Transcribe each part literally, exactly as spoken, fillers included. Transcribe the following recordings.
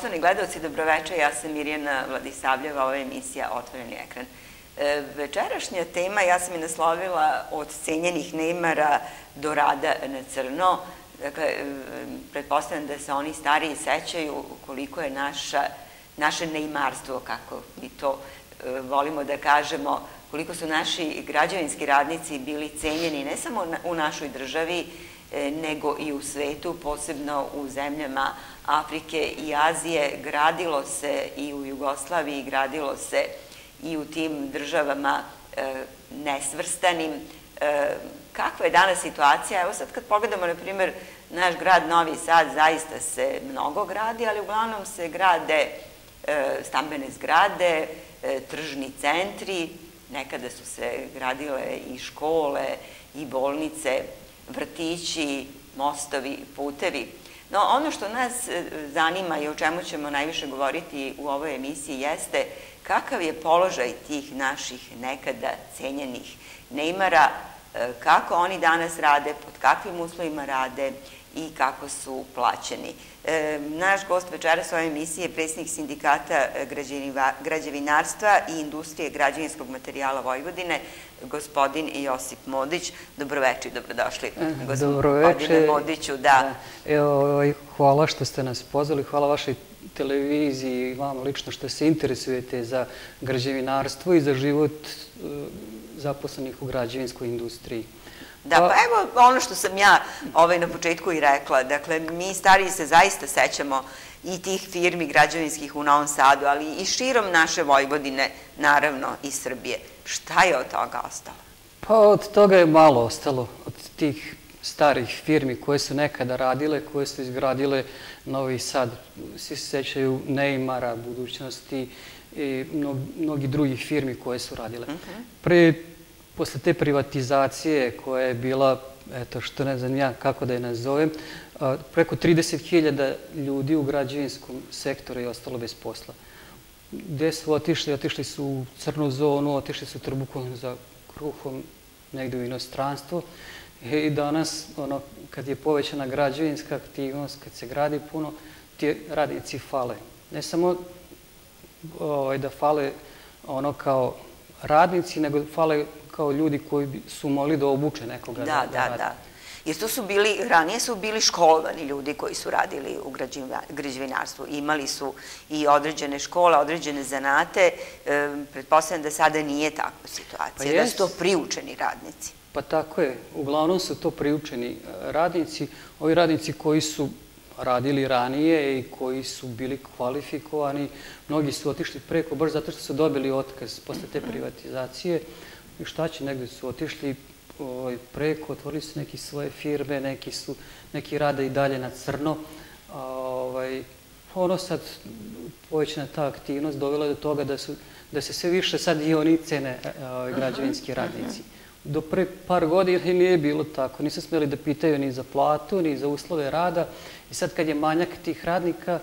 Poštovani gledalci, dobroveče, ja sam Mirjana Vladisavljeva, ova emisija Otvoreni ekran. Večerašnja tema, ja sam je naslovila od cenjenih neimara do rada na crno. Dakle, pretpostavljam da se oni stariji sećaju koliko je naše neimarstvo, kako mi to volimo da kažemo, koliko su naši građevinski radnici bili cenjeni ne samo u našoj državi, nego i u svetu, posebno u zemljama Afrike i Azije. Gradilo se i u Jugoslaviji, gradilo se i u tim državama nesvrstanim. Kakva je danas situacija? Evo sad kad pogledamo, na primjer, naš grad Novi Sad, zaista se mnogo gradi, ali uglavnom se grade stambene zgrade, tržni centri, nekada su se gradile i škole, i bolnice, vrtići, mostovi, putevi. No, ono što nas zanima i o čemu ćemo najviše govoriti u ovoj emisiji jeste kakav je položaj tih naših nekada cenjenih neimara, kako oni danas rade, pod kakvim uslovima rade i kako su plaćeni. Naš gost večeras u ovoj emisiji je predsjednik Sindikata građevinarstva i industrije građevinskog materijala Vojvodine, gospodin Josip Modić. Dobroveče i dobrodošli, gospodine Modiću. Hvala što ste nas pozvali, hvala vašoj televiziji i vama lično što se interesujete za građevinarstvo i za život zaposlenih u građevinskoj industriji. Da, pa evo ono što sam ja na početku i rekla. Dakle, mi stariji se zaista sećamo i tih firmi građevinskih u Novom Sadu, ali i širom naše Vojvodine, naravno i Srbije. Šta je od toga ostalo? Pa od toga je malo ostalo, od tih starih firmi koje su nekada radile, koje su izgradile Novi Sad. Svi se sećaju Neimara, Budućnosti i mnogi drugih firmi koje su radile. Pre Posle te privatizacije koja je bila, eto što ne znam ja kako da je nazovem, preko trideset hiljada ljudi u građevinskom sektoru je ostalo bez posla. Gde su otišli? Otišli su u crnu zonu, otišli su trbuhom za kruhom negde u inostranstvo. I danas, kad je povećana građevinska aktivnost, kad se gradi puno, ti radnici fale. Ne samo da fale ono kao radnici, nego fale kao ljudi koji su mogli da obuče nekoga da radi. Da, da, da. Jer to su bili, ranije su bili školovani ljudi koji su radili u građevinarstvu. Imali su i određene škole, određene zanate. Pretpostavljam da sada nije takva situacija, da su to priučeni radnici. Pa tako je. Uglavnom su to priučeni radnici. Ovi radnici koji su radili ranije i koji su bili kvalifikovani, mnogi su otišli preko, baš zato što su dobili otkaz posle te privatizacije. I šta će, negde su otišli preko, otvorili su neke svoje firme, neki rade i dalje na crno. Ono sad, povećana ta aktivnost dovela do toga da se sve više sad i oni cene građevinski radnici. Do pre par godina nije bilo tako, nisu smeli da pitaju ni za platu, ni za uslove rada. I sad kad je manjak tih radnika,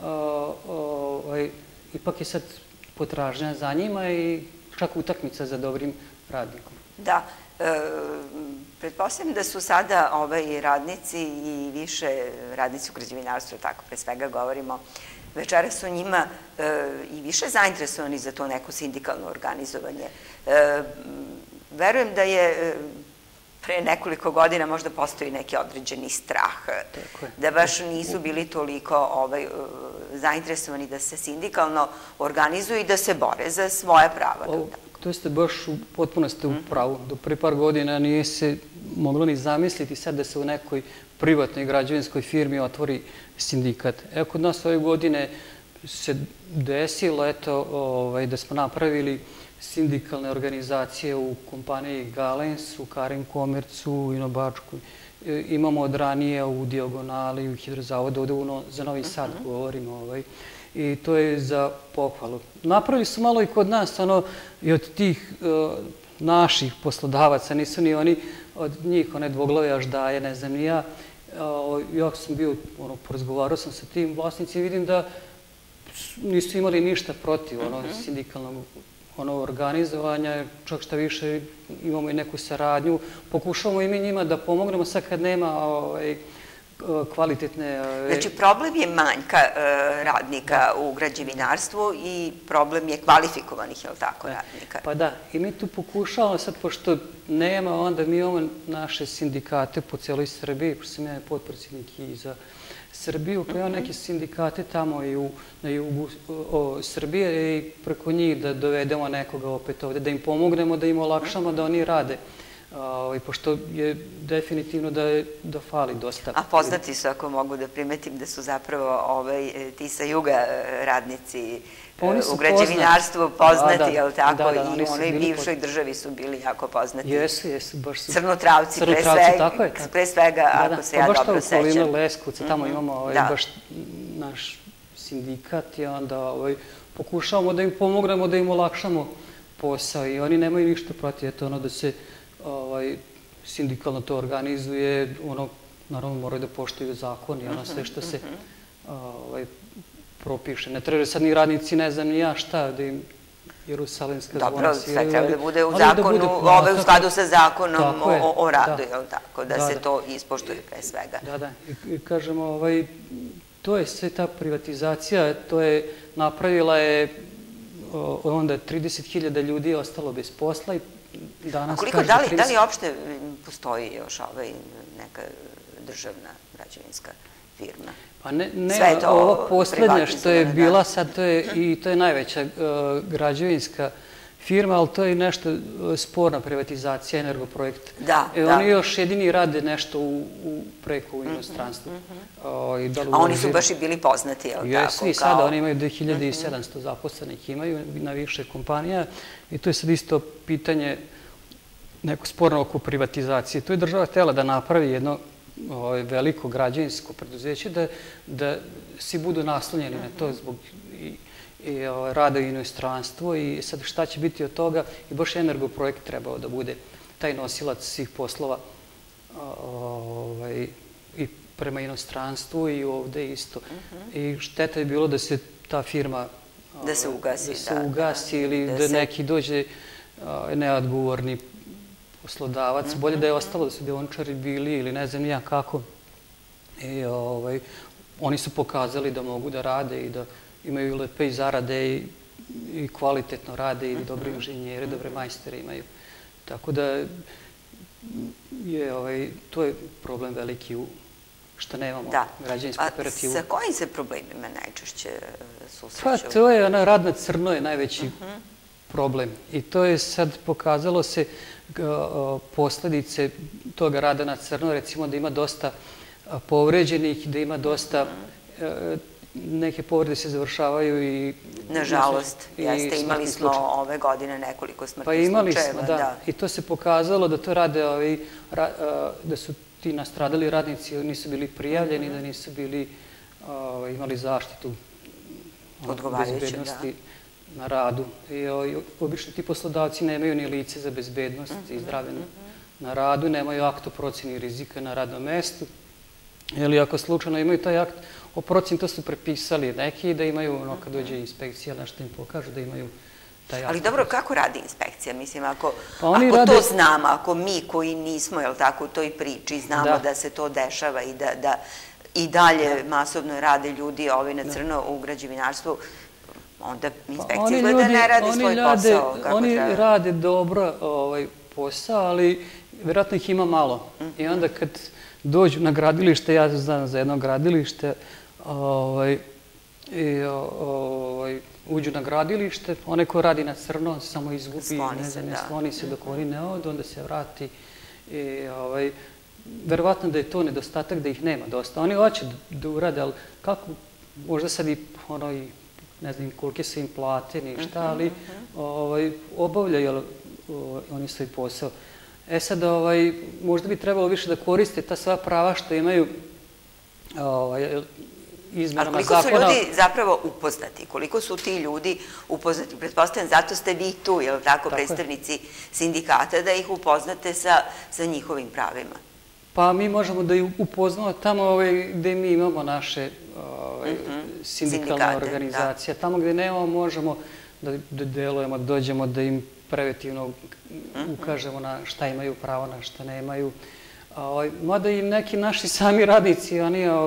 ipak je sad potražnja za njima i čak utakmica za dobrim radnikom. Da, pretpostavljam da su sada radnici i više radnici u građevinarstvu, tako pre svega govorimo, večera su njima i više zainteresovani za to neko sindikalno organizovanje. Verujem da je pre nekoliko godina možda postoji neki određeni strah, da baš nisu bili toliko zainteresovani da se sindikalno organizuju i da se bore za svoja prava. To ste baš potpuno ste u pravu. Do pre par godina nije se moglo ni zamisliti sad da se u nekoj privatnoj građevinskoj firmi otvori sindikat. Evo kod nas ove godine se desilo da smo napravili sindikalne organizacije u kompaniji Galens, u Karim Komercu, u Inobačku. Imamo od ranije u Dijagonali, u Hidrozavodu, ovde za Novi Sad govorimo. I to je za pohvalu. Napravili su malo i kod nas, ono, i od tih naših poslodavaca, nisu ni oni od njih, one dvoglave aždaje, ne znam ni ja. Ja sam bio, ono, porazgovarao sam sa tim vlasnicima i vidim da nisu imali ništa protiv, ono, sindikalnog organizovanja, čak šta više imamo i neku saradnju. Pokušavamo i mi njima da pomognemo sad kad nema kvalitetne... Znači, problem je manjka radnika u građevinarstvu i problem je kvalifikovanih, je li tako, radnika? Pa da, i mi tu pokušavamo sad, pošto nema, onda mi imamo naše sindikate po celoj Srbiji, pošto sam ja potpredsjednik i za Srbiju, pa imamo neke sindikate tamo i na jugu Srbije i preko njih da dovedemo nekoga opet ovde, da im pomognemo, da im olakšamo da oni rade. Pošto je definitivno da fali dosta. A poznati su, ako mogu da primetim, da su zapravo ti sa juga radnici u građevinarstvu poznati, je li tako? I u onoj bivšoj državi su bili jako poznati. Jesu, jesu, baš su. Crnotravci, pre svega, ako se ja dobro sećam. Baš to okolina Leskovca, tamo imamo baš naš sindikat i onda pokušavamo da im pomognemo, da im olakšamo posao i oni nemaju ništa protiv, eto ono da se sindikalno to organizuje, ono, naravno moraju da poštuju zakon i ono sve što se propiše. Ne treba sad ni radnici, ne znam ni ja šta, da im Jerusalimska zvona... Dobro, sve treba da bude u zakonu, ove u skladu sa zakonom o radu, je li tako, da se to ispoštuje pre svega. Da, da, i kažemo, to je sve ta privatizacija, to je napravila je, onda trideset hiljada ljudi je ostalo bez posla i A koliko, da li uopšte postoji još neka državna građevinska firma? Pa ne, ovo poslednje što je bila sad, i to je najveća građevinska firma, ali to je nešto sporna privatizacija Energoprojekta. Da, da. Oni još jedini rade nešto preko u inostranstvu. A oni su baš i bili poznati, je li tako? Jesu i sada, oni imaju dve hiljade sedamsto zaposlenih, imaju na više kompanija i to je sad isto pitanje neko sporno oko privatizacije. Tu je država htjela da napravi jedno veliko građevinsko preduzeće, da svi budu naslonjeni na to zbog rada u inostranstvu i sad šta će biti od toga i baš Energoprojekt trebao da bude taj nosilac svih poslova i prema inostranstvu i ovde isto. I šteta je bilo da se ta firma da se ugasi ili da neki dođe neodgovorni poslodavac. Bolje da je ostalo da su deoničari bili ili ne znam ja kako. Oni su pokazali da mogu da rade i da imaju lepe i zarade i kvalitetno rade i dobre inženjere, dobre majstere imaju. Tako da to je problem veliki što nemamo građevinsku operativu. Sa kojim se problemima najčešće susreću? Pa to je, rad na crno je najveći problem. I to je sad pokazalo se posledice toga rada na crno, recimo da ima dosta povređenih, da ima dosta, neke povrede se završavaju i... Nažalost, jeste, imali smo ove godine nekoliko smrtnih slučajeva. Pa imali smo, da. I to se pokazalo da to rade, da su ti nastradali radnici, nisu bili prijavljeni, da nisu bili, imali zaštitu bezbednosti na radu. Obično ti poslodavci nemaju ni lice za bezbednost i zdravlje na radu, nemaju akt o proceni rizika na radnom mestu. Ili ako slučajno imaju taj akt o proceni, to su prepisali neki da imaju, ono kad dođe inspekcija, nešto im pokažu da imaju taj akt. Ali dobro, kako radi inspekcija? Mislim, ako to znamo, ako mi koji nismo, jel tako, u toj priči, znamo da se to dešava i da i dalje masovno rade ljudi na crno u građevinarstvu, onda inspekcija izgleda ne radi svoj posao kako treba. Oni rade dobro posao, ali vjerojatno ih ima malo. I onda kad dođu na gradilište, ja znam za jedno gradilište, uđu na gradilište, onaj ko radi na crno samo izgubi, skloni se dok oni ne odu, onda se vrati. Verovatno da je to nedostatak, da ih nema dosta. Oni hoće da urade, ali kako, možda sad i ne znam kolike su im plate, ništa, ali obavljaju oni svoj posao. E sad, možda bi trebalo više da koriste ta sva prava što imaju izmenama zakona. Ali koliko su ljudi zapravo upoznati? Koliko su ti ljudi upoznati? Pretpostavljam, zato ste vi tu, je li tako, predstavnici sindikata, da ih upoznate sa njihovim pravima. Pa mi možemo da ih upoznamo tamo gde mi imamo naše sindikalne organizacije. Tamo gde nemamo, možemo da delujemo, da dođemo, da im preventivno ukažemo na šta imaju pravo, na šta nemaju. Mada i neki naši sami radnici,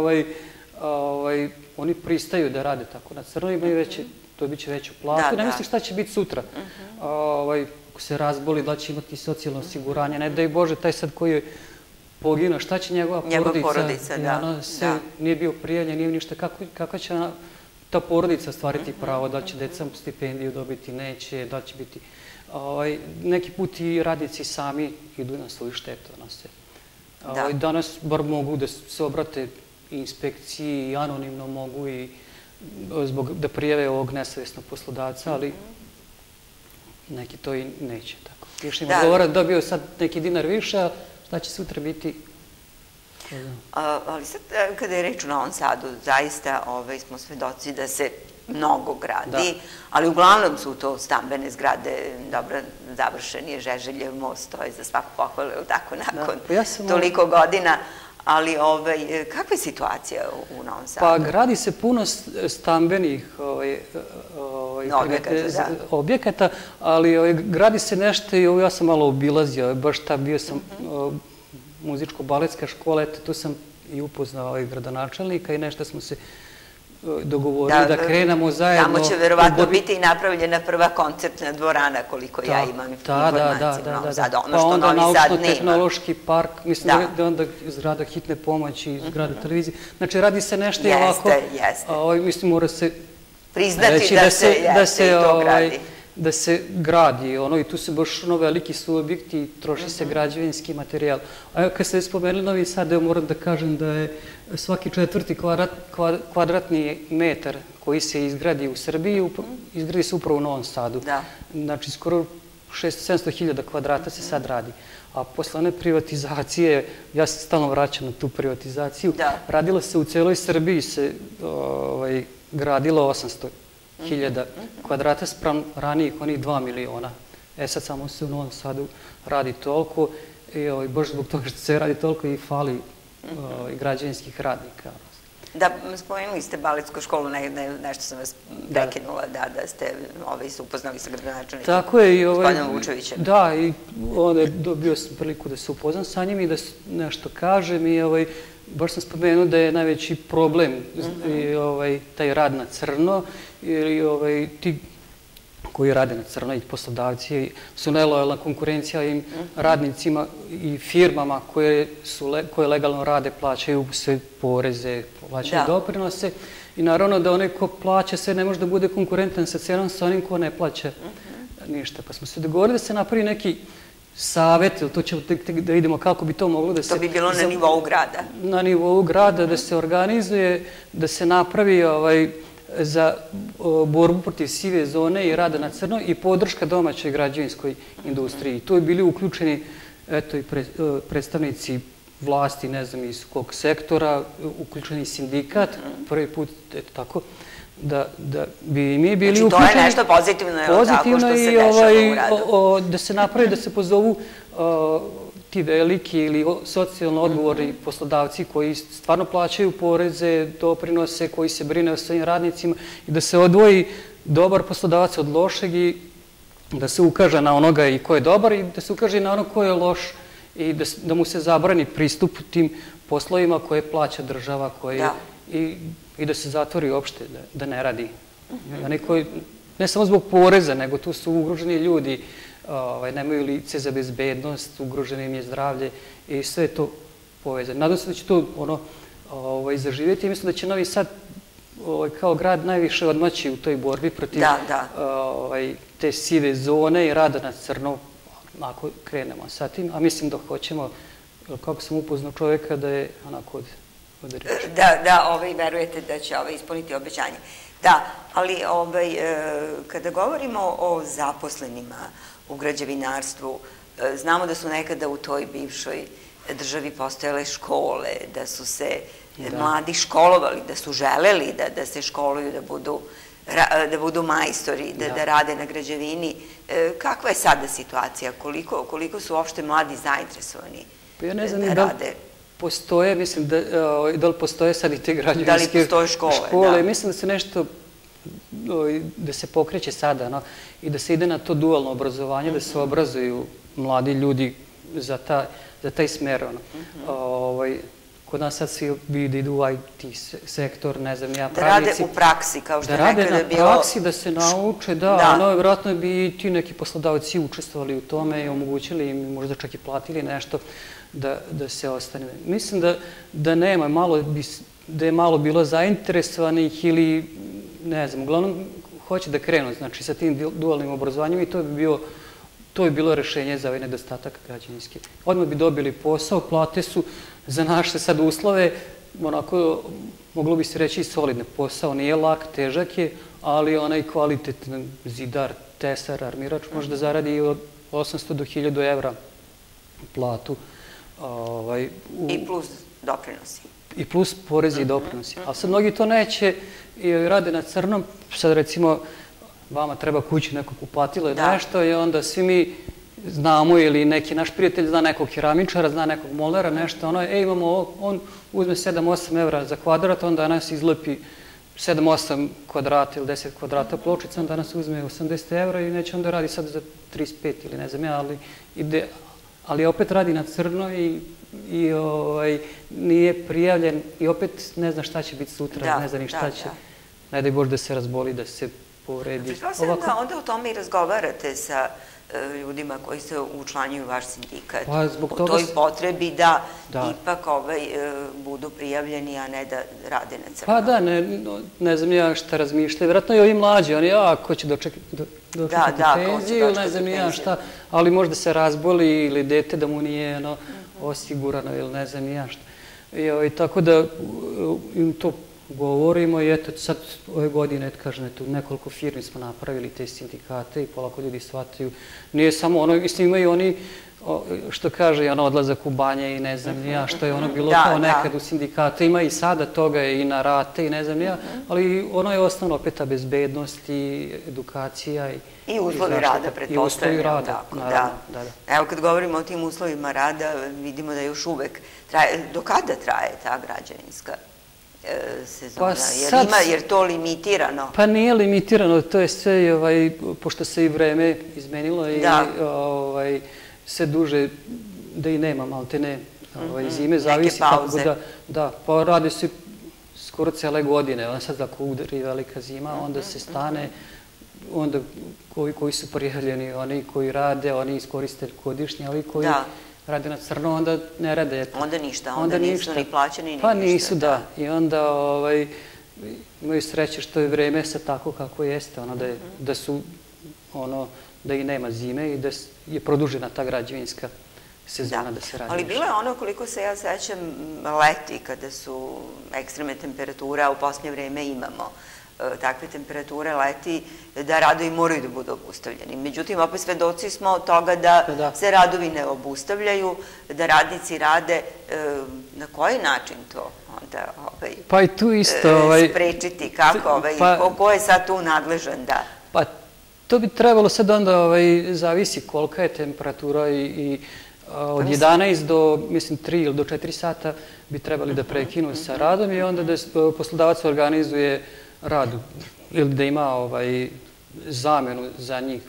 oni pristaju da rade tako na crno, imaju veće, dobit će veću platu. Ne misli šta će biti sutra. Ako se razboli, da će imati socijalno osiguranje. Ne daj Bože, taj sad koji je poginuo, šta će njegova porodica? Ona se nije bio prijavljen, nije ništa. Kako će ta porodica stvariti pravo? Da će deca stipendiju dobiti, neće, da će biti... Neki put i radnici sami idu na svoju štetu. Danas bar mogu da se obrate inspekciji i anonimno mogu i da prijave ovog nesavjesnog poslodavca, ali neki to i neće. Još im odgovara da dobio sad neki dinar više, a šta će sutra biti? Ali sad, kada je reč o Novom Sadu, zaista smo svedoci da se mnogo gradi, ali uglavnom su to stambene zgrade, dobro, završen je Žeželjev most, to je za svaku pohvalu, tako, nakon toliko godina. Ali kakva je situacija u Novom Sadu? Pa gradi se puno stambenih objekata, ali gradi se nešto i ovo ja sam malo obilazio, baš tam bio sam muzičko-baletska škola, eto tu sam i upoznao gradonačelnika i nešto smo se dogovorili da krenemo zajedno. Tamo će verovatno biti i napravljena prva koncertna dvorana, koliko ja imam informaciju u Novom Sadu. Pa onda naučno-tehnološki park, mislim da je onda zgrada hitne pomoći, zgrada televizije. Znači radi se nešto i ovako, mislim mora se priznati da se i to gradi. Da se gradi i tu se baš veliki su objekti, troši se građevinski materijal. A kad ste spomenuli Novi Sad, evo moram da kažem da je svaki četvrti kvadratni metar koji se izgradi u Srbiji, izgradi se upravo u Novom Sadu. Znači skoro šesto sedamsto hiljada kvadrata se sad radi. A posle one privatizacije, ja se stalno vraćam na tu privatizaciju, radilo se u celoj Srbiji, se gradilo osamsto hiljada kvadrata sprem ranijih, onih dva miliona. E sad samo se u Novom Sadu radi toliko i baš zbog toga što se radi toliko i fali građevinskih radnika. Da, spomenuli ste baletsku školu, nešto sam vas prekinula, da ste se upoznali sa gradonačelnikom gospodinom Vučevićem. Da, i onda dobio sam priliku da se upoznam sa njim i da nešto kažem i baš sam spomenuo da je najveći problem taj rad na crno, jer ti koji rade na crno i poslodavci su nelojalna konkurencija im radnicima i firmama koje legalno rade, plaćaju sve poreze, plaćaju doprinose i naravno da onaj ko plaća sve ne može da bude konkurentan sa cenom sa onim ko ne plaća ništa. Pa smo se dogovorili da se napravi neki savjet, ili to ćemo da vidimo kako bi to moglo da se... To bi bilo na nivou grada. Na nivou grada, da se organizuje, da se napravi za borbu protiv sive zone i rada na crno i podrška domaćoj građevinskoj industriji. Tu je bili uključeni i predstavnici vlasti, ne znam iz kog sektora, uključeni sindikat, prvi put, eto tako, da bi mi bili uključeni... Znači to je nešto pozitivno, je li tako, što se dešava u gradu? Da se napravi, da se pozovu ti veliki ili socijalno odgovorni poslodavci koji stvarno plaćaju poreze, doprinose, koji se brine o svojim radnicima i da se odvoji dobar poslodavac od lošeg i da se ukaže na onoga i ko je dobar i da se ukaže i na onog ko je loš i da mu se zabrani pristup tim poslovima koje plaća država i da se zatvori uopšte, da ne radi. Ne samo zbog poreza, nego tu su ugroženi ljudi, nemaju lice za bezbednost, ugroženo im je zdravlje i sve je to povezano. Nadam se da će to zaživjeti i mislim da će Novi Sad kao grad najviše odmaći u toj borbi protiv te sive zone i rada na crno ako krenemo sa tim, a mislim da hoćemo, kako sam upoznao čoveka, da je onako od reči. Da, verujete da će ispuniti obećanje. Da, ali kada govorimo o zaposlenima u građevinarstvu, znamo da su nekada u toj bivšoj državi postojale škole, da su se mladi školovali, da su želeli da se školuju, da budu majstori, da rade na građevini. Kakva je sada situacija? Koliko su uopšte mladi zainteresovani da rade? Ja ne znam da li postoje, mislim da li postoje sad i te građevinske škole. Mislim da se nešto, da se pokreće sada i da se ide na to dualno obrazovanje, da se obrazuju mladi ljudi za za taj smer. Kod nas sad svi vidi idu u I T sektor, ne znam, ja pravnici. Da rade u praksi, kao što je nekada bilo... Da rade na praksi, da se nauče, da, ono, vjerojatno bi i ti neki poslodavci učestvovali u tome i omogućili im, možda čak i platili nešto da se ostane. Mislim da nema, da je malo bilo zainteresovanih ili, ne znam, uglavnom hoće da krenu, znači, sa tim dualnim obrazovanjem i to bi bilo To je bilo rešenje za ovaj nedostatak građevinske. Odmah bi dobili posao, plate su za naše sad uslove, onako, moglo bi se reći i solidne. Posao nije lak, težak je, ali onaj kvalitetan zidar, tesar, armirač može da zaradi od osamsto do hiljadu evra platu. I plus doprinosi. I plus porezi i doprinosi. Ali sad mnogi to neće i rade na crnom, sad recimo vama treba kući nekog uplatilo je nešto i onda svi mi znamo ili neki naš prijatelj zna nekog keramičara, zna nekog molera, nešto, ono, e, imamo ovo, on uzme sedam osam evra za kvadrat, on danas izlepi sedam osam kvadrata ili deset kvadrata pločica, on danas uzme osamdeset evra i neće onda radi sad za trideset pet ili ne znam ja, ali ide, ali opet radi na crno i nije prijavljen i opet ne zna šta će biti sutra, ne zna ni šta će, ne daj Bože da se razboli, da se poredi. Pretpostavljam da onda o tome i razgovarate sa ljudima koji se učlanjuju u vaš sindikat. O toj potrebi da ipak budu prijavljeni, a ne da rade na crno. Pa da, ne znam ja šta razmišljaju. Vjerojatno i ovi mlađi, oni, a, ko će dočekati penziju, ne znam ja šta, ali možda se razboli ili dete da mu nije osigurano ili ne znam ja šta. Tako da im to govorimo i eto sad ove godine, kažem, eto nekoliko firmi smo napravili te sindikate i polako ljudi shvataju. Nije samo ono, mislim imaju oni, što kaže, ono odlazak u banje i ne znam ja, što je ono bilo kao nekad u sindikate, ima i sada toga i na rate i ne znam ja, ali ono je osnovno opet ta bezbednost i edukacija i i uslovi rada, pretpostavljam. I uslovi rada, naravno. Evo, kad govorimo o tim uslovima rada, vidimo da još uvek traje, do kada traje ta građevinska sezona, jer je to limitirano? Pa nije limitirano, to je sve, pošto se i vreme izmenilo i sve duže da i nema malte ne zime, zavisi kako da, da, pa radi se skoro cele godine, onda sad ako udari velika zima, onda se stane, onda koji su prijavljeni, oni koji rade, oni iskoriste godišnje, ali koji rade na crno, onda ne rade. Onda ništa, onda nisu ni plaćeni, ni ništa. Pa nisu, da. I onda imaju sreće što je vreme sad tako kako jeste, da su, ono, da i nema zime i da je produžena ta građevinska sezona da se radi. Ali bilo je ono, koliko se ja sećam, leti, kada su ekstremne temperature, a u posljednje vreme imamo takve temperature leti, da radovi moraju da budu obustavljeni. Međutim, opet svedoci smo od toga da se radovi ne obustavljaju, da radnici rade. Na koji način to onda sprečiti? Kako? Ko je sad tu nadležan da... Pa to bi trebalo sad onda zavisi kolika je temperatura i od jedanaest do, mislim, tri ili do četiri sata bi trebali da prekinu sa radom i onda da poslodavac organizuje radu ili da ima zamenu za njih,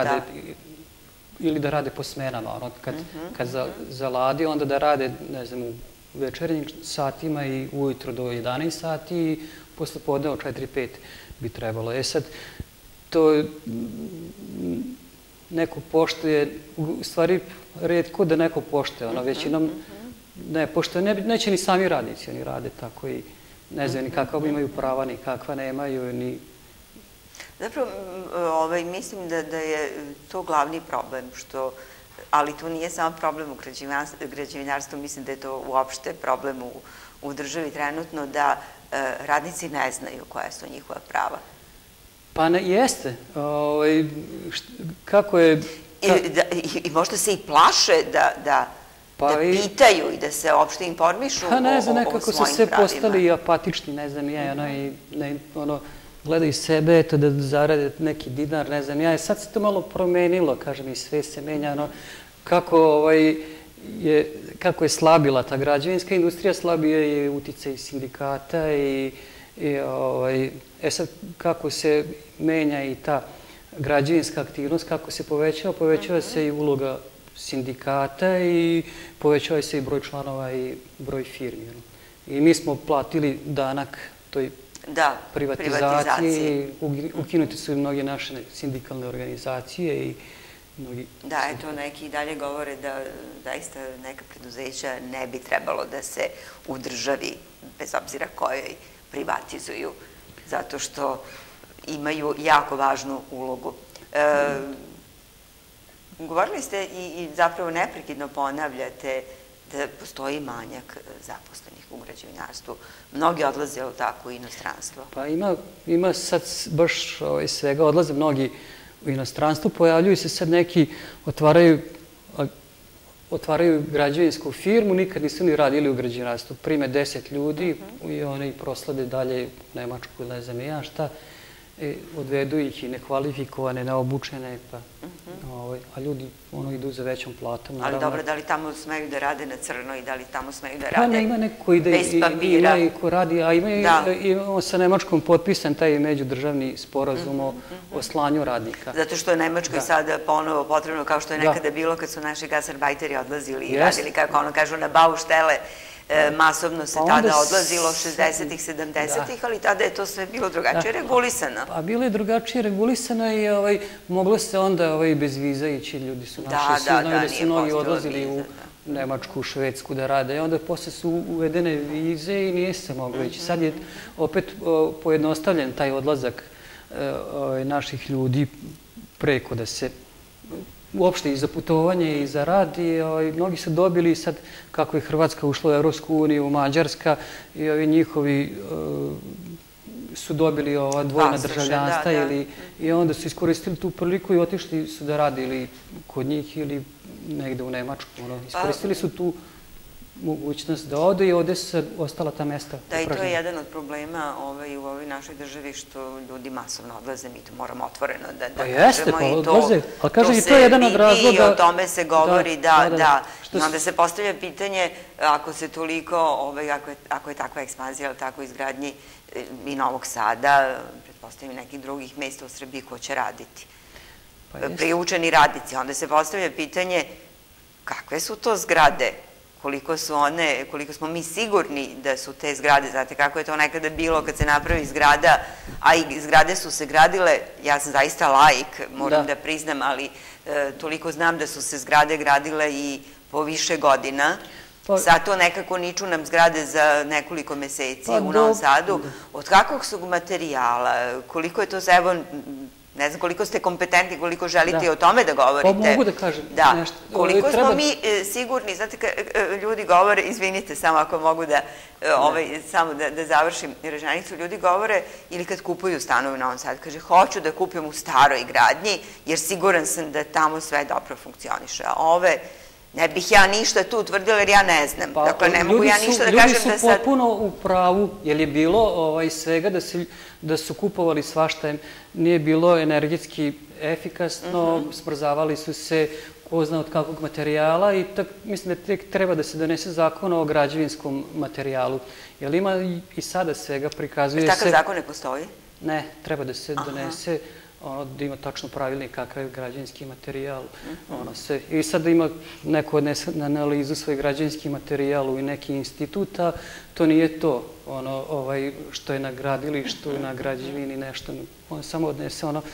ili da rade po smenama. Kad zaladi, onda da rade, ne znam, u večernjim satima i ujutro do jedanaest sati i posle podne od četiri pet bi trebalo. E sad, to neko poštuje, u stvari, redko da neko poštuje, ono većinom ne poštuje, neće ni sami radnici, oni rade tako i ne znam ni kakva imaju prava, ni kakva nemaju, ni... Zapravo, mislim da je to glavni problem, što, ali to nije samo problem u građevinarstvu, mislim da je to uopšte problem u državi trenutno, da radnici ne znaju koja su njihova prava. Pa jeste. Kako je... I možda se i plaše da pitaju i da se uopšte informišu o svojim pravima. Pa ne znam, nekako su se postali apatični, ne znam, ja, i gledaju sebe, eto, da zarade neki dinar, ne znam, ja, sad se to malo promenilo, kažem, i sve se menja, kako je slabila ta građevinska industrija, slabije je uticaj sindikata i e sad, kako se menja i ta građevinska aktivnost, kako se povećava, povećava se i uloga sindikata i povećava se i broj članova i broj firmi. I mi smo platili danak toj privatizaciji, ukinuti su i mnoge naše sindikalne organizacije i mnogi... Da, eto, neki dalje govore da zaista neka preduzeća ne bi trebalo da se u državi, bez obzira kojoj, privatizuju, zato što imaju jako važnu ulogu. Govorili ste i zapravo neprekidno ponavljate da postoji manjak zaposlenih u građevinarstvu. Mnogi odlaze tako u inostranstvo. Pa ima sad baš svega, odlaze mnogi u inostranstvo, pojavljuju se sad neki, otvaraju građevinsku firmu, nikad nisu ni radili u građevinarstvu. Prime deset ljudi i oni proslade dalje u Nemačku ili ne znam i ja šta, odvedu ih i nekvalifikovane, neobučene, a ljudi idu za većom platom. Ali dobro, da li tamo smeju da rade na crno i da li tamo smeju da Pa rade ne, ima neko koji ima i ko radi, a imamo sa Nemačkom potpisan taj međudržavni sporazum o slanju radnika. Zato što je Nemačkoj sada ponovo potrebno, kao što je nekada bilo kad su naši gasarbajteri odlazili i radili, kako ono kažu, na bauštele. Masovno se tada odlazilo šezdesetih, sedamdesetih, ali tada je to sve bilo drugačije regulisano. Pa bilo je drugačije regulisano i moglo se onda i bez viza ići, ljudi su naši, svi znaju da su mnogi odlazili u Nemačku, u Švedsku da rade, onda posle su uvedene vize i nije se moglo ići. Sad je opet pojednostavljen taj odlazak naših ljudi preko da se uopšte i za putovanje i za rad i mnogi su dobili sad kako je Hrvatska ušla u Evropsku uniju, Mađarska i ovi njihovi su dobili ova dvojna državljanstva i onda su iskoristili tu priliku i otišli su da radi ili kod njih ili negde u Nemačku. Iskoristili su tu mogućnost da ode i ovde su ostala ta mesta. Da, i to je jedan od problema u ovoj našoj državi što ljudi masovno odlaze, mi to moramo otvoreno da kažemo. Pa jeste, pa odlaze, ali kažem i to je jedan od razloga... I o tome se govori, da, da. I onda se postavlja pitanje, ako se toliko, ako je takva ekspanzija, ali tako izgradnji i Novog Sada, pretpostavljam i nekih drugih mesta u Srbiji, ko će raditi? Priučeni radnici. Onda se postavlja pitanje kakve su to zgrade, koliko su one, koliko smo mi sigurni da su te zgrade, znate kako je to nekada bilo kad se napravi zgrada, a i zgrade su se gradile, ja sam zaista laik, moram da priznam, ali toliko znam da su se zgrade gradile i po više godina. Sad to nekako niču nam zgrade za nekoliko meseci u Novom Sadu. Od kakvog su materijala, koliko je to za, evo, ne znam koliko ste kompetentni, koliko želite o tome da govorite. Pa mogu da kažem nešto. Koliko smo mi sigurni, znate, ljudi govore, izvinite samo ako mogu da, samo da završim rečenicu, ljudi govore ili kad kupuju stanove u Novom Sadu, kaže, hoću da kupim u staroj gradnji, jer siguran sam da tamo sve dobro funkcioniše. A ove, ne bih ja ništa tu utvrdila jer ja ne znam. Dakle, ne mogu ja ništa da kažem da sad... Ljudi su potpuno u pravu, jer je bilo svega da su kupovali svašta, nije bilo energetski efikasno, smrzavali su se ko zna od kakvog materijala i mislim da tek treba da se donese zakon o građevinskom materijalu. Jer ima i sada svega, prikazuje se... Takav zakon ne postoji? Ne, treba da se donese... da ima tačno pravilnik kakav je građevinski materijal. I sad da ima neko odnese na analizu svoj građevinski materijal u neki institut, a to nije to što je na gradilištu, na građevini, nešto. On samo odnese ono,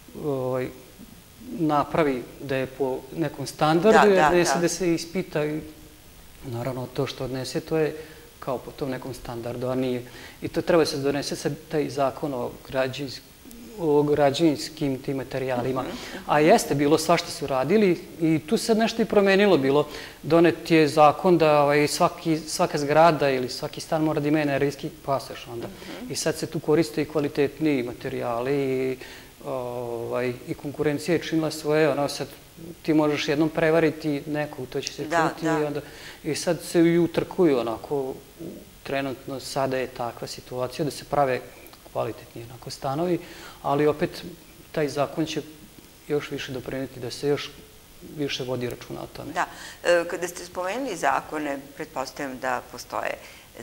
napravi da je po nekom standardu i odnese da se ispita. Naravno, to što odnese, to je kao po tom nekom standardu, a nije. I to treba se donese sad taj zakon o građevinskom o građevinskim tim materijalima. A jeste, bilo svašta su radili i tu se nešto i promenilo bilo. Donet je zakon da svaka zgrada ili svaki stan mora da ima energetski pasoš onda. I sad se tu koriste i kvalitetniji materijali i konkurencija je činila svoje. Sad ti možeš jednom prevariti nekog, to će se čuti i sad se i utrkuju onako. Trenutno sada je takva situacija da se prave kvalitetni onako stanovi, ali opet taj zakon će još više doprineti da se još više vodi računa o tome. Da. Kada ste spomenuli zakone, pretpostavljam da postoje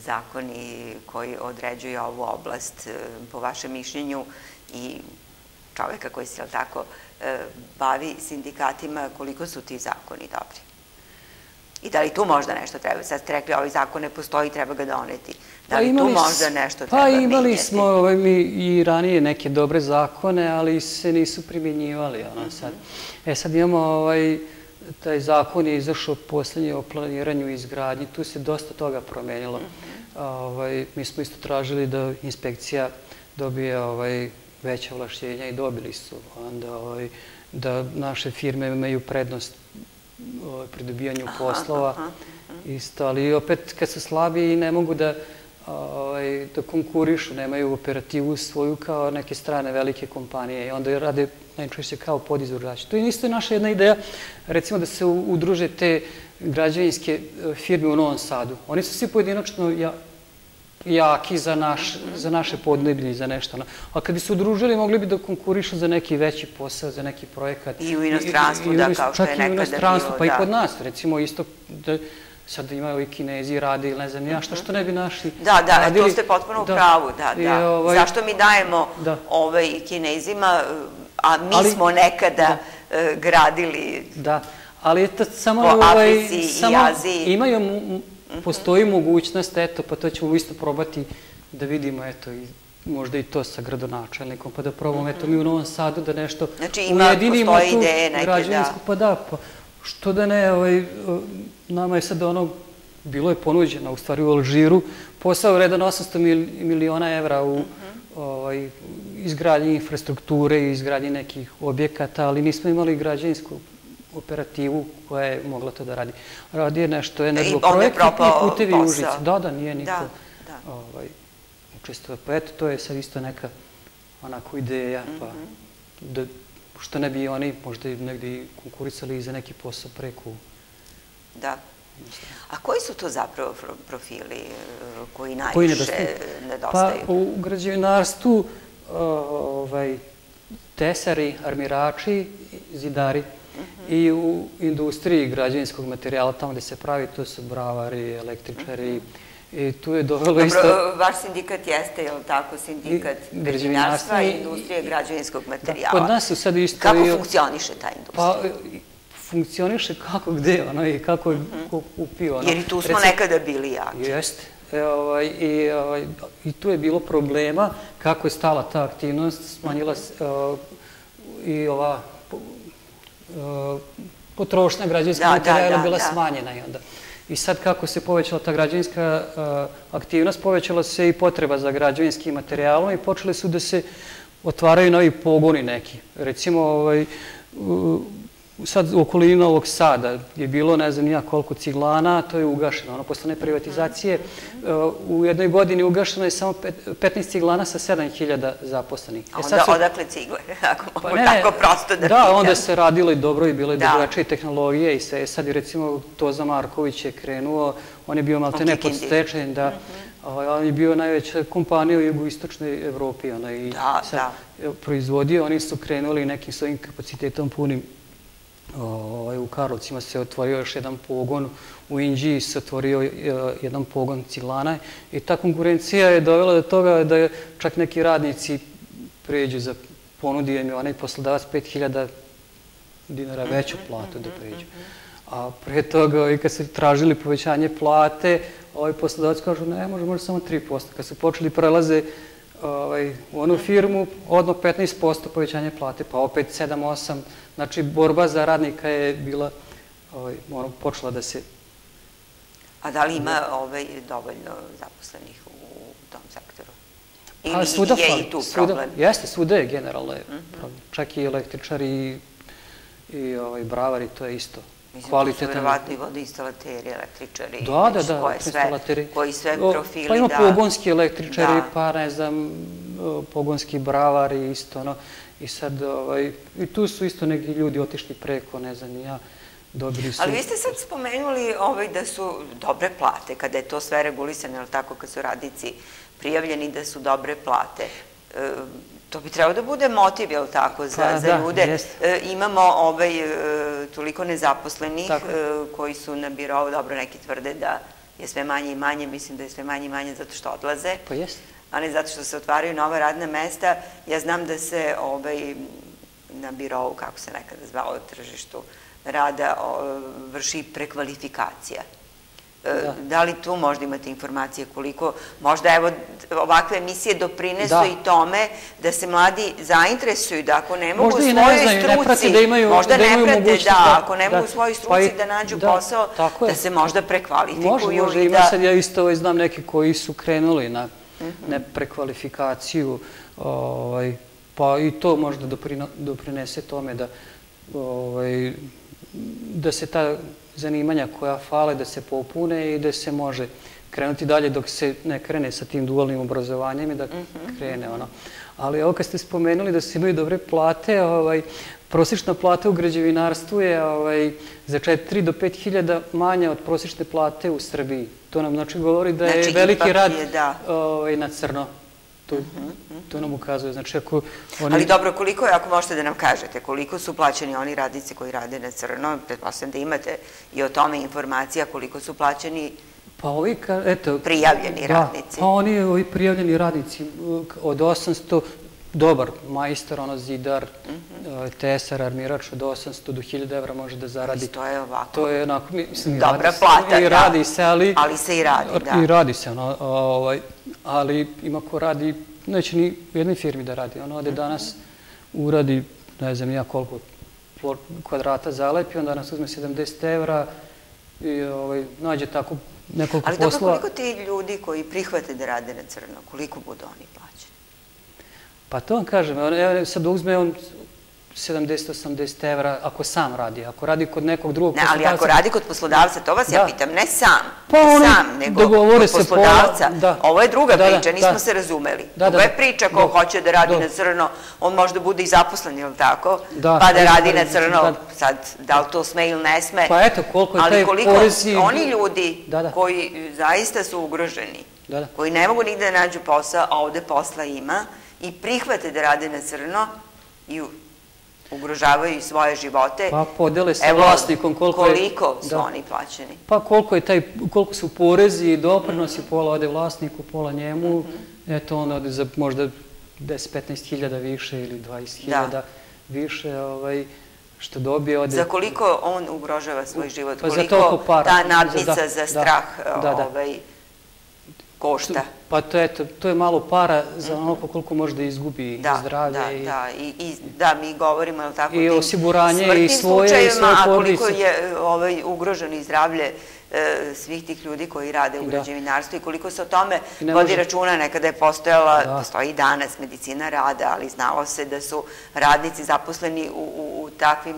zakoni koji određuju ovu oblast po vašem mišljenju i čoveka koji se, jel tako, bavi sindikatima, koliko su ti zakoni dobri? I da li tu možda nešto treba? Sad ste rekli, ovaj zakon ne postoji, treba ga doneti. Da li tu možda nešto treba menjati? menjati? Pa imali smo mi i ranije neke dobre zakone, ali se nisu primjenjivali. E sad imamo taj zakon je izašao poslednje o planiranju i izgradnji. Tu se dosta toga promenilo. Mi smo isto tražili da inspekcija dobije veća ovlašćenja i dobili su. Da naše firme imaju prednost pri dobijanju poslova. Ali opet kad su slabiji ne mogu da konkurišu, nemaju operativu svoju kao neke strane velike kompanije i onda rade najčešće kao podizvođači. To je isto naša jedna ideja, recimo da se udruže te građevinske firme u Novom Sadu. Oni su svi pojedinačno jaki za naše podneblje i za nešto. A kad bi se udružili, mogli bi da konkurišu za neki veći posao, za neki projekat. I u inostranstvu, da, kao što je nekada bilo. Čak i u inostranstvu, pa i kod nas, recimo isto sad imaju i Kinezi radi ili ne znam ja, što ne bi našli. Da, da, to ste potpuno u pravu, da, da. Zašto mi dajemo Kinezima, a mi smo nekada gradili po Africi i Aziji. Imaju, postoji mogućnost, eto, pa to ćemo isto probati da vidimo, eto, možda i to sa gradonačelnikom, pa da probamo, eto, mi u Novom Sadu da nešto ujedinimo tu građevinsku, pa da, pa što da ne, nama je sad ono, bilo je ponuđeno, u stvari u Alžiru, posao vredan osamsto miliona evra u izgradnji infrastrukture i izgradnji nekih objekata, ali nismo imali građevinsku operativu koja je mogla to da radi. Radi je nešto, je nego projekt i putevi u Užici. Da, da, nije niko učestvuje. Pa eto, to je sad isto neka onako ideja, pa što ne bi oni možda negdje konkurisali za neki posao preko. Da. A koji su to zapravo profili koji najviše nedostaju? Pa u građevinarstvu tesari, armirači, zidari i u industriji građevinskog materijala, tamo gde se pravi, to su bravari, električari i tu je dovelo isto... Dobro, vaš sindikat jeste, je li tako, sindikat građevinarstva i industrije građevinskog materijala. Kod nas su sad isto... Kako funkcioniše ta industrija? Funkcioniše kako gde, i kako je kupio. Jer i tu smo nekada bili jaki. Jeste. I tu je bilo problema kako je stala ta aktivnost, smanjila i ova potrošnja građevinskog materijala bila smanjena i onda. I sad kako se povećala ta građevinska aktivnost, povećala se i potreba za građevinskim materijalom i počeli su da se otvaraju novi pogoni neki. Recimo, sad u okolini Novog Sada je bilo ne znam nija koliko ciglana, to je ugašeno. Ono, posle privatizacije, u jednoj godini ugašeno je samo petnaest ciglana sa sedam hiljada zaposlenih. A onda odakle cigle? Ako mogu tako prosto da pitam. Da, onda se radilo i dobro i bile drugačije tehnologije i sve. Sad je recimo Toza Marković je krenuo, on je bio maltene pod stečajem, da. On je bio najveća kompanija u jugoistočnoj Evropi. I sad proizvodio, oni su krenuli nekim svojim kapacitetom punim. U Karlovcima se otvorio još jedan pogon, u Inđiji se otvorio jedan pogon ciglana i ta konkurencija je dovela do toga da čak neki radnici pređu za ponudio im onaj poslodavac pet hiljada dinara veću platu da pređu. A pre toga i kad su tražili povećanje plate, ovaj poslodavac kažu ne, može, može samo tri posto. Kad su počeli prelaze u onu firmu, odmah petnaest posto povećanje plate, pa opet sedam osam. Znači, borba za radnika je bila, počela da se... A da li ima dovoljno zaposlenih u tom sektoru? Ili je i tu problem? Jeste, svuda je generalno problem. Čak i električari i bravari, to je isto kvalitetan. Mislim, to su verovatno i vodoinstalateri, električari. Da, da, da, instalateri. Koji sve profili, da... Pa ima pogonski električari, pa ne znam, pogonski bravari isto, ono. I sad, i tu su isto neki ljudi otišli preko, ne znam, ja, dobili su... Ali vi ste sad spomenuli da su dobre plate, kada je to sve regulisano, ali tako, kad su radnici prijavljeni da su dobre plate. To bi trebalo da bude motiv, je li tako, za ljude. Imamo toliko nezaposlenih koji su na birovu, dobro, neki tvrde da je sve manje i manje, mislim da je sve manje i manje zato što odlaze. Pa jeste. a ne zato što se otvaraju nova radna mesta. Ja znam da se na birovu, kako se nekada zvalo, tržištu rada, vrši prekvalifikacija. Da li tu možda imate informacije koliko, možda evo ovakve emisije doprinesu i tome da se mladi zainteresuju, da ako ne mogu u svojoj struci, možda ne prate, da, ako ne mogu u svojoj struci da nađu posao, da se možda prekvalifikuju. Može, može, ima sad, ja isto znam neki koji su krenuli na prekvalifikaciju, pa i to možda doprinese tome da se ta zanimanja koja fale, da se popune i da se može krenuti dalje dok se ne krene sa tim dualnim obrazovanjem i da krene ono. Ali ovo kad ste spomenuli da se imaju dobre plate, prosječna plata u građevinarstvu je za četiri do pet hiljada manja od prosječne plate u Srbiji. To nam znači govori da je veliki rad na crno. To nam ukazuje. Ali dobro, koliko je, ako možete da nam kažete, koliko su plaćeni oni radnici koji rade na crno, pretpostavljam da imate i o tome informacija, koliko su plaćeni prijavljeni radnici? Pa oni prijavljeni radnici od osamsto, dobar majstor, ono zidar, tesar, armirač od osamsto do hiljadu evra može da zaradi. To je ovako. To je onako, mislim, dobra plata, i radi se, ali... Ali se i radi, da. I radi se, ali ima ko radi, neće ni u jednoj firmi da radi. Ono ode danas uradi, ne znam ja koliko kvadrata zalepi, onda nas uzme sedamdeset evra i nađe tako nekoliko poslova. Ali dobro, koliko ti ljudi koji prihvate da rade na crno, koliko budu oni plaćeni? Pa to vam kažem, sad uzme on sedamdeset do osamdeset evra ako sam radi, ako radi kod nekog drugog poslodavca. Ne, ali ako radi kod poslodavca, to vas ja pitam, ne sam, ne sam, nego kod poslodavca. Ovo je druga priča, nismo se razumeli. Ovo je priča ko hoće da radi na crno, on možda bude i zaposlen, ili tako, pa da radi na crno, sad, da li to sme ili ne sme. Pa eto, koliko je taj porez i... Ali koliko oni ljudi koji zaista su ugroženi, koji ne mogu nigde da nađu posao, a ovde posla ima, i prihvate da rade na crno i ugrožavaju svoje živote. Pa podele sa vlasnikom koliko je... Koliko su oni plaćeni? Pa koliko je taj, koliko su porezi i doprinosi, pola ode vlasniku, pola njemu, eto on ode za možda deset do petnaest hiljada više ili dvadeset hiljada više, što dobije ode... Za koliko on ugrožava svoj život? Koliko ta nadnica za strah košta? Pa to je malo para za onoliko koliko može da izgubi zdravlje. Da, da, da, mi govorimo o tim smrtnim slučajevima, a koliko je ugroženo i zdravlje svih tih ljudi koji rade u građevinarstvu i koliko se o tome vodi računa. Nekada je postojala, postoji i danas medicina rada, ali znalo se da su radnici zaposleni u takvim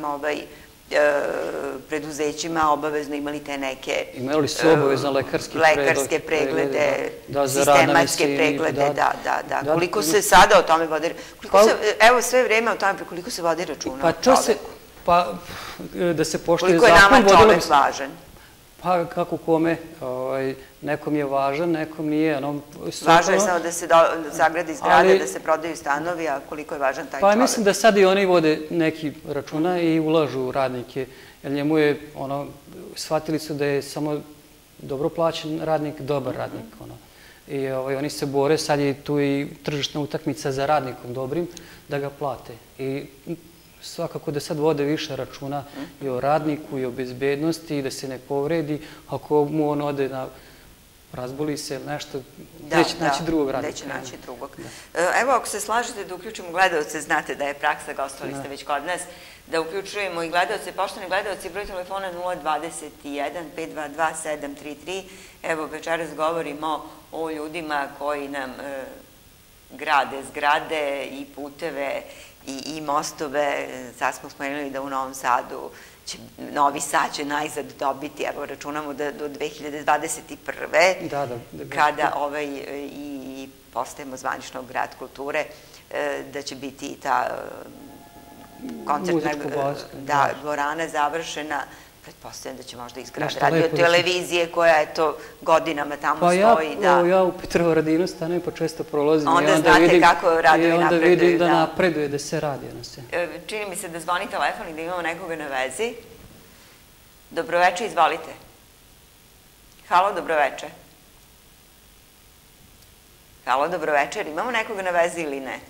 preduzećima obavezno imali te neke imali su obavezno lekarske preglede, sistematske preglede, da, da, da. Koliko se sada o tome vodi, evo sve vreme o tome, koliko se vodi računa o čoveku? Pa, da se poštuje zakon... Koliko je nama čovek važan? Pa, kako kome, nekom je važan, nekom nije. Važno je samo da se sagradi zgrade, da se prodaju stanovi, a koliko je važan taj čovek? Pa, mislim da sad i oni vode neki računa i ulažu u radnike, jer njemu je, ono, shvatili su da je samo dobro plaćen radnik, dobar radnik, ono. I oni se bore, sad je tu i tržišna utakmica za radnikom dobrim, da ga plate. I svakako da sad vode više računa i o radniku i o bezbednosti i da se ne povredi. Ako mu on ode na razboli se ili nešto, neće naći drugog radnika. Neće naći drugog. Evo, ako se slažete da uključimo gledalce, znate da je praksa, gostovali ste već kod nas, da uključujemo i gledalce, poštovani gledalci, broj telefona nula dvadeset jedan pet dva dva sedam tri tri. Evo, večeras govorimo o ljudima koji nam grade zgrade i puteve i mostove. Sad smo spomenuli da u Novom Sadu Novi Sad će najzad dobiti, evo računamo da do dve hiljade dvadeset prve. kada i postajemo zvanično grad kulture, da će biti i ta koncertna dvorana završena. Pretpostavljam da će možda izgrad radio televizije koja, eto, godinama tamo stoji. Pa ja u Petrovaradinu stanem pa često prolazim. Onda znate kako radovi napreduju. I onda vidim da napreduje, da se radi. Čini mi se da zvoni telefon i da imamo nekoga na vezi. Dobroveče, izvolite. Halo, dobroveče. Halo, dobro večer. Imamo nekoga na vezi ili ne?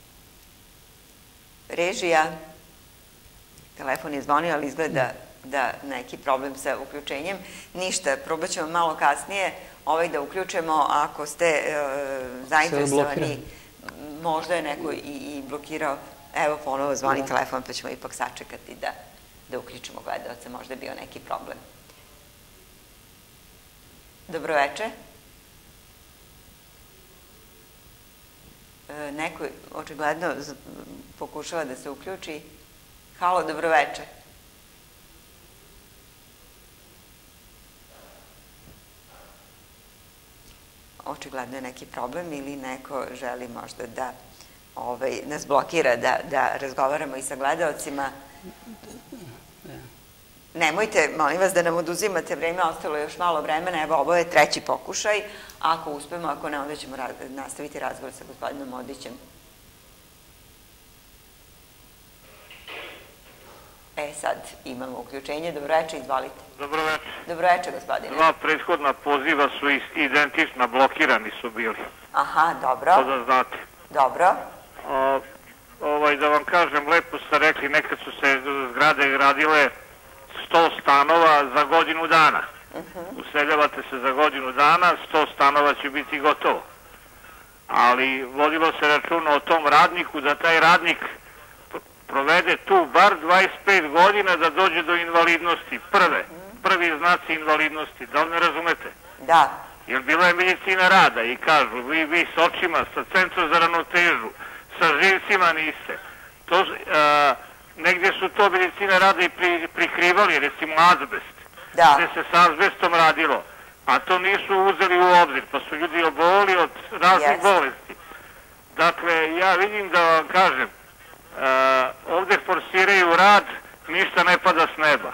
Režija? Telefon je zvonio, ali izgleda da neki problem sa uključenjem. Ništa, probat ćemo malo kasnije ovaj da uključemo. Ako ste zainteresovani, možda je neko i blokirao. Evo, ponovo zvoni telefon, pa ćemo ipak sačekati da uključimo gledalca. Možda je bio neki problem. Dobro večer. Neko očigledno pokušava da se uključi. Halo, dobro večer. Očigledno je neki problem ili neko želi možda da nas blokira, da razgovaramo i sa gledalcima. Nemojte, molim vas, da nam oduzimate vreme, ostalo je još malo vremena, evo, ovo je treći pokušaj. Ako uspemo, ako ne, onda ćemo nastaviti razgovor sa gospodinom Modićem. E, sad imamo uključenje. Dobro večer, izvolite. Dobro večer. Dobro večer, gospodine. Dva prethodna poziva su identična, blokirani su bili. Aha, dobro. To da znate. Dobro. Da vam kažem, lepo ste rekli, nekad su se zgrade gradile sto stanova za godinu dana. Useljavate se za godinu dana, sto stanova će biti gotovo. Ali vodilo se računa o tom radniku, da taj radnik provede tu bar dvadeset pet godina da dođe do invalidnosti. Prve, prvi znaci invalidnosti. Da li me razumete? Da. Jer bila je medicina rada i kažu, vi s očima, sa centrom za ravnotežu, sa živcima niste. Negdje su to medicina rada i prikrivali, recimo azbest, gde se s azbestom radilo, a to nisu uzeli u obzir, pa su ljudi obolili od raznih bolesti. Dakle, ja vidim da vam kažem, ovde forsiraju rad, ništa ne pada s neba.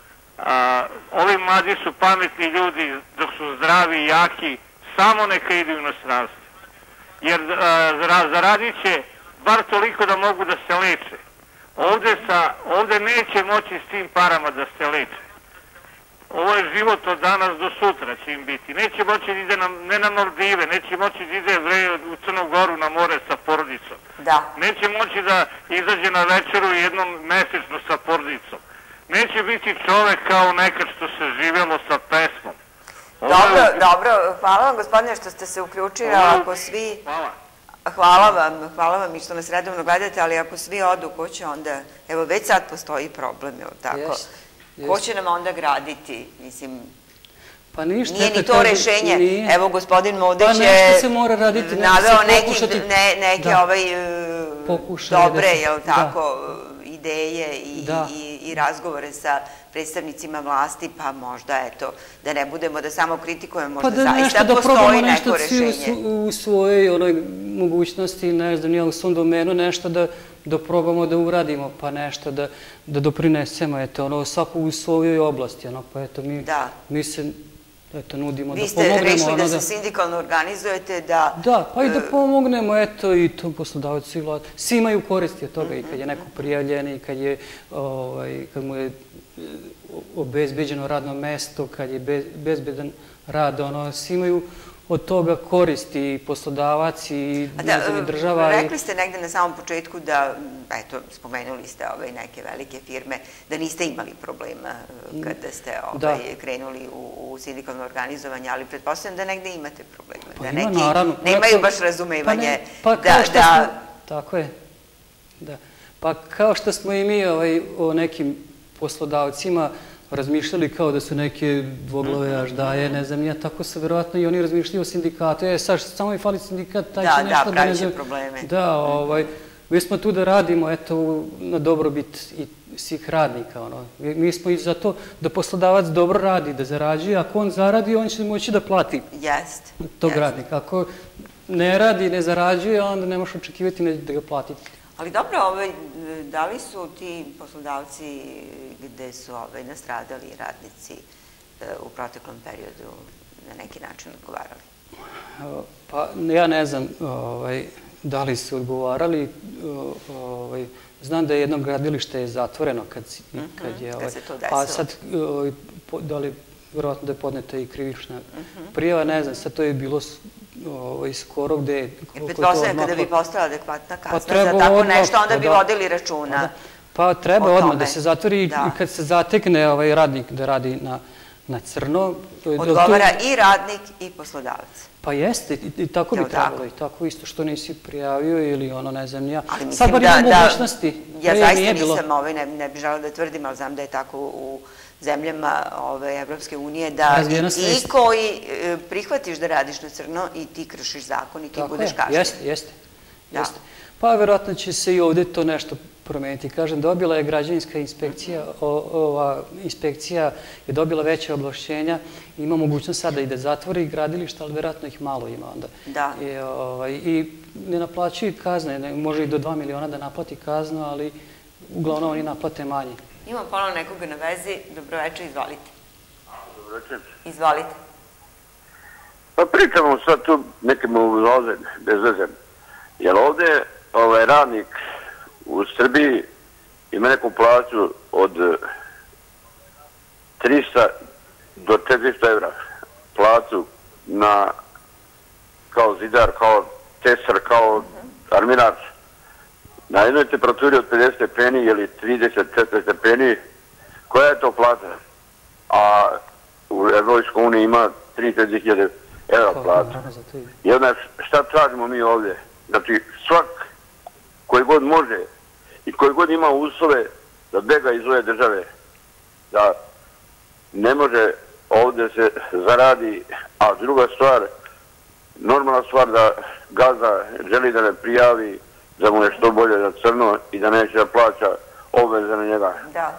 Ovi mladi su pametni ljudi, dok su zdravi i jaki, samo neka idu u inostranstvo. Jer zaradit će bar toliko da mogu da se leče. Ovde neće moći s tim parama da se leče. Ovo je život od danas do sutra će im biti. Neće moći da ide ne na Maldive, neće moći da ide u Crnu Goru na more sa porodicom. Neće moći da izađe na večeru jednom mesečno sa porodicom. Neće biti čovek kao nekad što se živjelo sa pesmom. Dobro, dobro. Hvala vam, gospodine, što ste se uključili. Ako svi... Hvala. Hvala vam, hvala vam i što nas redovno gledate, ali ako svi odu, ko će onda... Evo, već sad postoji problem, je li tako? Ko će nam onda graditi? Mislim, nije ni to rešenje. Evo, gospodin Modić je naveo neke dobre, je li tako, ideje i razgovore sa predstavnicima vlasti, pa možda, eto, da ne budemo da samo kritikujemo, možda zaista postoji neko rešenje. Da probamo nešto u svojoj mogućnosti, ne znam, nije u svom domenu, nešto da probamo da uradimo, pa nešto da doprinesemo, eto, ono, svako u svojoj oblasti, ono, pa eto, mi se, eto, nudimo da pomognemo. Vi ste rešili da se sindikalno organizujete, da... Da, pa i da pomognemo, eto, i to poslodavac i vlad. Svi imaju koristi od toga, i kad je neko prijavljen, i kad mu je obezbeđeno radno mesto, kad je bezbedan rad, ono, svi imaju od toga koristi, i poslodavac, i država. Rekli ste negde na samom početku da, eto, spomenuli ste neke velike firme, da niste imali problema kada ste krenuli u sindikalno organizovanje, ali pretpostavljam da negde imate problema, da neki nemaju baš razumevanje da... Tako je, da. Pa kao što smo i mi o nekim poslodavcima razmišljali kao da su neke dvoglave aždaje, ne znam, ja tako se verovatno i oni razmišljaju o sindikatu. E, sad, samo mi fali sindikat, taj će nešto... Da, da, pravit će probleme. Da, mi smo tu da radimo, eto, na dobrobit i svih radnika, ono. Mi smo i za to da poslodavac dobro radi, da zarađuje, ako on zaradi, on će moći da plati tog radnika. Ako ne radi, ne zarađuje, onda ne možeš očekivati da ga platiti. Ali dobro, da li su ti poslodavci gde su nastradali radnici u proteklom periodu na neki način odgovarali? Pa ja ne znam da li su odgovarali. Znam da je jedno gradilište zatvoreno kad je... Kad se to desilo. Pa sad, da li, vjerovatno da je podneta i krivična prijava, ne znam, sad to je bilo skoro gde... Jer pretpostavljam kada bi postala adekvatna kazna za tako nešto, onda bi vodili računa. Pa treba odmah da se zatvori i kad se zatekne radnik da radi na crno... Odgovara i radnik i poslodavac. Pa jeste, i tako bi trebalo, i tako isto što nisi prijavio ili ono, ne znam, ja. Ali mislim da, ja zaista nisam, ne bih žela da tvrdim, ali znam da je tako u zemljama Evropske unije, da i koji prihvatiš da radiš na crno i ti kršiš zakon i ti budeš kažnjen. Jeste, jeste, jeste. Pa verovatno će se i ovde to nešto promeniti. Kažem, dobila je građevinska inspekcija, ova inspekcija je dobila veće oblašćenja, ima mogućnost sada i da zatvori gradilišta, ali verovatno ih malo ima onda. Da. I ne naplaćuju kazne, može i do dva miliona da naplati kaznu, ali uglavnom oni naplate manje. Imam ponovno nekoga na vezi. Dobroveče, izvolite. Dobroveče. Izvolite. Pa pričamo sad tu nekim uvozen, bez veze. Jer ovde ovaj radnik u Srbiji ima neku plaću od trista do četiristo evra plaću na kao zidar, kao tesar, kao arminar. Na jednoj temperaturi od pedeset stepeni ili trideset četiri stepeni, koja je to plata? A u Evropskoj uniji ima trideset hiljada evra plata. I onda šta tražimo mi ovde? Znači svak koji god može i koji god ima uslove da bega iz ove države, da ne može ovde se zaradi, a druga stvar, normalna stvar da gazda želi da ne prijavi, da mu je što bolje za crno i da neće da plaća obveze na njega. Da.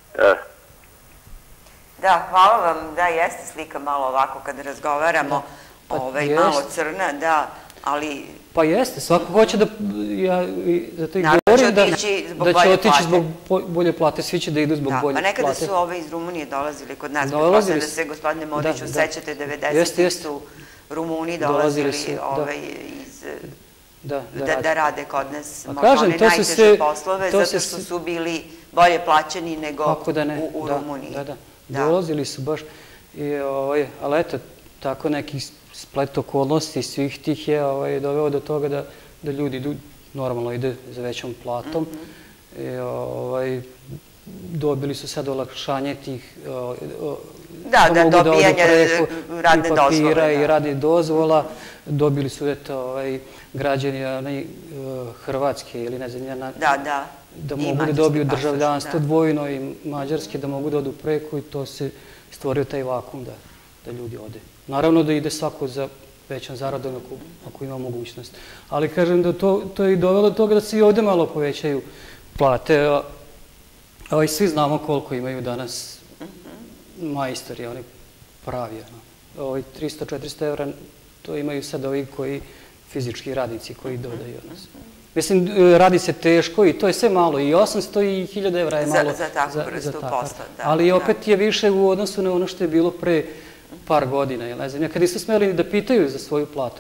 Da, hvala vam, da jeste slika malo ovako kada razgovaramo, malo crna, da, ali... Pa jeste, svako hoće da, ja zato i govorim da će otići zbog bolje plate, svi će da idu zbog bolje plate. Pa nekada su ove iz Rumunije dolazili kod nas, pretpostavljam da se, gospodine Modiću, sećate, devedesetih su Rumuni dolazili iz... da rade kod nas možda one najteže poslove, zato što su bili bolje plaćeni nego u Rumuniji. Da, da, dolazili su baš, ali eto, tako neki splet okolnosti svih tih je doveo do toga da ljudi idu, normalno ide za većom platom. Dobili su sad olakšanje tih... Da, da, dobijanje radne dozvole. I radne dozvola. Dobili su, eto, građani Hrvatske ili ne znam, da mogu da dobiju državljanstvo dvojno i mađarske, da mogu da odu preko i to se stvorio taj vakum da ljudi ode. Naravno da ide svako za većom zaradom ako ima mogućnost. Ali kažem da to je i dovelo do toga da se i ovde malo povećaju plate. Svi znamo koliko imaju danas majstori, oni pravi. tristo do četiristo evra to imaju sad ovi koji, fizički radnici koji dodaju. Mislim, radi se teško i to je sve malo. I osamsto i hiljada evra je malo za takvu vrstu posla. Ali opet je više u odnosu na ono što je bilo pre par godina. Ne znam, kada su smeli da pitaju za svoju platu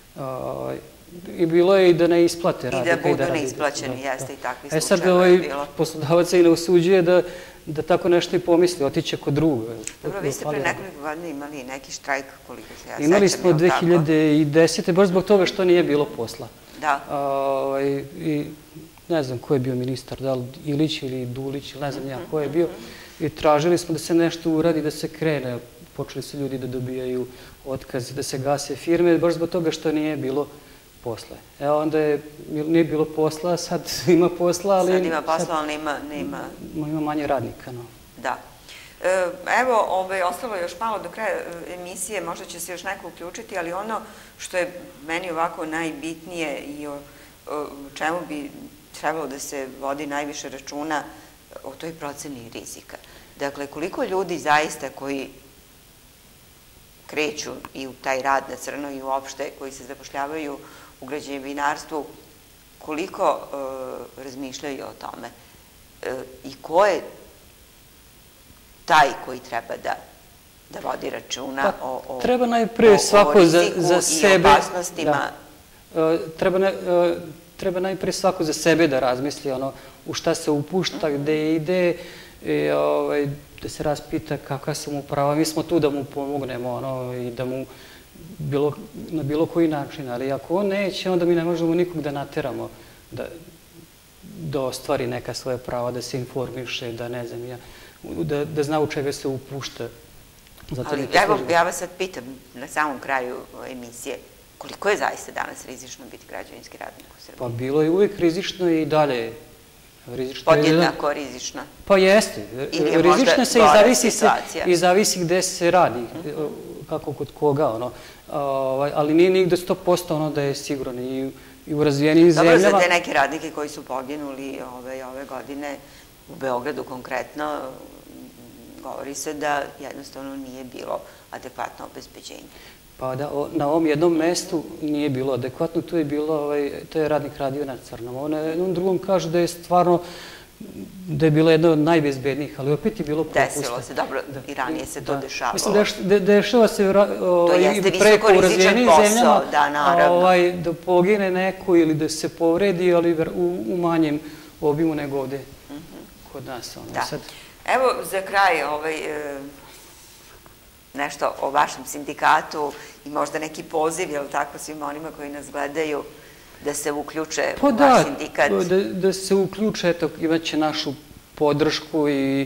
i bilo je i da ne isplate radnika. I da budu neisplaćeni, jeste i takvi slučajeva. E sad poslodavac se i ne usuđuje da tako nešto i pomisli, otiće kod drugog. Dobro, vi ste pre nekoliko godina imali neki štrajk, koliko se ja sećam. Imali smo dve hiljade desete. baš zbog toga što nije bilo posla. Da. I ne znam ko je bio ministar, da li Ilić ili Dulić, ne znam ja ko je bio. I tražili smo da se nešto uradi, da se krene. Počeli su ljudi da dobijaju otkaze, da se gase firme, baš zbog toga što nije bilo posla. Evo onda je, nije bilo posla, sad ima posla, ali... Sad ima posla, ali nema... Ima manje radnika, no. Da. Evo, ostalo je još malo do kraja emisije, možda će se još neko uključiti, ali ono što je meni ovako najbitnije i o čemu bi trebalo da se vodi najviše računa, o toj proceni rizika. Dakle, koliko ljudi zaista koji kreću i u taj rad na crno i uopšte koji se zapošljavaju u građevinarstvu, koliko razmišljaju o tome i ko je taj koji treba da vodi računa o riziku i opasnostima. Treba najprije svako za sebe da razmisli u šta se upušta, gde ide, da se raspita kakva su mu prava. Mi smo tu da mu pomognemo i na bilo koji način, ali ako on neće, onda mi ne možemo nikog da nateramo da ostvari neka svoja prava, da se informiše, da ne znam, da zna u čega se upušta. Ali ja vas sad pitam na samom kraju emisije, koliko je zaista danas rizično biti građevinski radnik u Srbiji? Pa bilo je uvijek rizično i dalje. Podjednako rizično? Pa jeste. Ili je možda gora situacija? I zavisi gde se radi, kako kod koga, ali nije nigde sto posto da je sigurno i u razvijenim zemljama. Dobro, za te neke radnike koji su poginuli ove godine u Beogradu konkretno, govori se da jednostavno nije bilo adekvatno obezbeđenje. Pa da, na ovom jednom mestu nije bilo adekvatno, tu je bilo, to je radnik radio na crnom. Na jednom drugom kažu da je stvarno, da je bilo jedno od najbezbednijih, ali opet je bilo propusta. Desilo se, dobro, i ranije se to dešavalo. Mislim, dešava se preko u razvijenim zemljama da pogine neko ili da se povredi, ali u manjem obimu nego ovde kod nas. Evo, za kraj, nešto o vašem sindikatu i možda neki poziv, je li tako, svima onima koji nas gledaju, da se uključe u vaš sindikat? Pa da, da se uključe, eto, imaće našu podršku i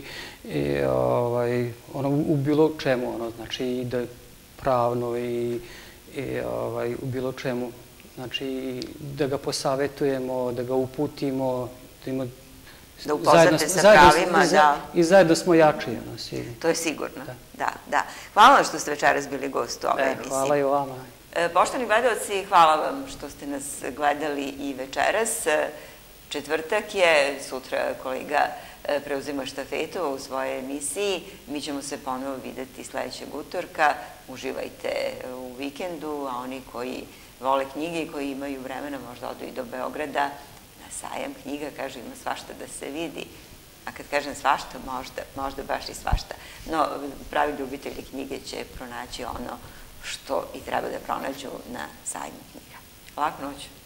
u bilo čemu, ono, znači i da pravno i u bilo čemu, znači da ga posavetujemo, da ga uputimo, da ima da upoznate sa pravima, da... I zajedno smo jači. To je sigurno, da, da. Hvala vam što ste večeras bili gost u ovoj emisiji. Hvala i vama. Poštovani gledalci, hvala vam što ste nas gledali i večeras. Četvrtak je, sutra kolega preuzima štafetu u svojoj emisiji. Mi ćemo se ponovo videti sledećeg utorka. Uživajte u vikendu, a oni koji vole knjige i koji imaju vremena možda odu i do Beograda na sajam knjiga, kaže, ima svašta da se vidi. A kad kažem svašta, možda, možda baš i svašta. No, pravi ljubitelji knjige će pronaći ono što i treba da pronađu na sajmu knjiga. Laku noć.